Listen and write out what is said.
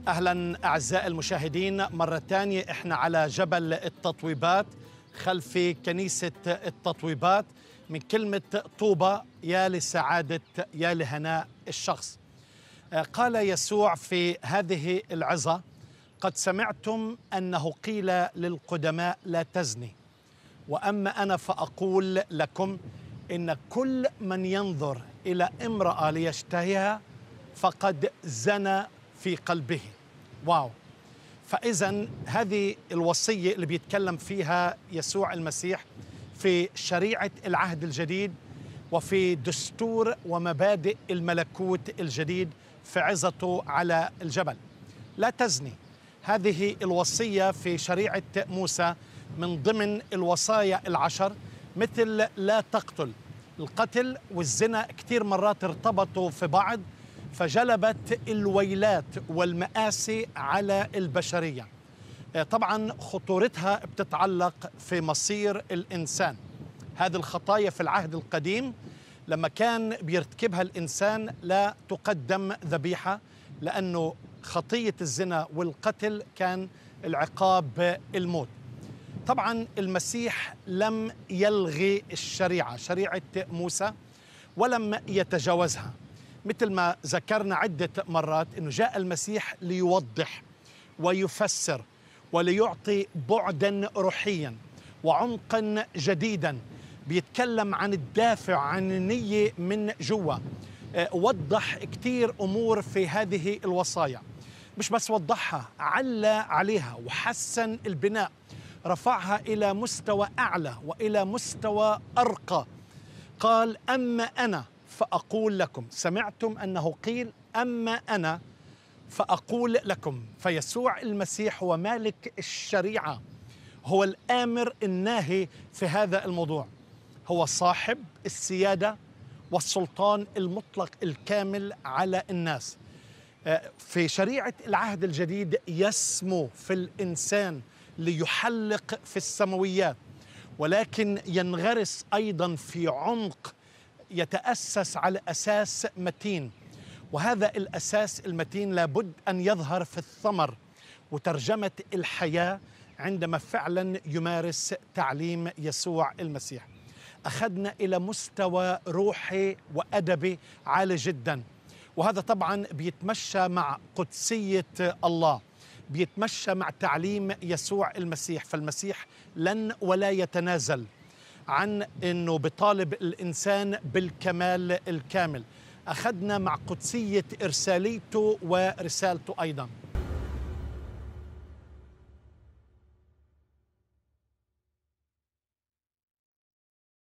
أهلا أعزائي المشاهدين، مرة تانية إحنا على جبل التطويبات خلف كنيسة التطويبات. من كلمة طوبى يا لسعادة يا لهناء الشخص. قال يسوع في هذه العظة: قد سمعتم أنه قيل للقدماء لا تزني، وأما أنا فأقول لكم إن كل من ينظر إلى امرأة ليشتهيها فقد زنى في قلبه. واو! فإذن هذه الوصية اللي بيتكلم فيها يسوع المسيح في شريعة العهد الجديد وفي دستور ومبادئ الملكوت الجديد في عظته على الجبل. لا تزني، هذه الوصية في شريعة موسى من ضمن الوصايا العشر، مثل لا تقتل. القتل والزنا كتير مرات ارتبطوا في بعض، فجلبت الويلات والمآسي على البشرية. طبعا خطورتها بتتعلق في مصير الإنسان. هذه الخطايا في العهد القديم لما كان بيرتكبها الإنسان لا تقدم ذبيحة، لأنه خطية الزنا والقتل كان العقاب الموت. طبعا المسيح لم يلغي الشريعة، شريعة موسى، ولم يتجاوزها. مثل ما ذكرنا عدة مرات أنه جاء المسيح ليوضح ويفسر وليعطي بعدا روحيا وعمقا جديدا، بيتكلم عن الدافع، عن النية من جوا. وضح كتير أمور في هذه الوصايا، مش بس وضحها، علّى عليها وحسن البناء، رفعها إلى مستوى أعلى وإلى مستوى أرقى. قال: أما أنا فأقول لكم. سمعتم أنه قيل أما أنا فأقول لكم. فيسوع المسيح هو مالك الشريعة، هو الآمر الناهي في هذا الموضوع، هو صاحب السيادة والسلطان المطلق الكامل على الناس. في شريعة العهد الجديد يسمو في الإنسان ليحلق في السماويات، ولكن ينغرس أيضا في عمق يتأسس على أساس متين، وهذا الأساس المتين لابد أن يظهر في الثمر وترجمة الحياة عندما فعلا يمارس تعليم يسوع المسيح. أخذنا إلى مستوى روحي وأدبي عالي جدا، وهذا طبعا بيتمشى مع قدسية الله، بيتمشى مع تعليم يسوع المسيح. فالمسيح لن ولا يتنازل عن أنه بطالب الإنسان بالكمال الكامل. أخذنا مع قدسية إرساليته ورسالته أيضا.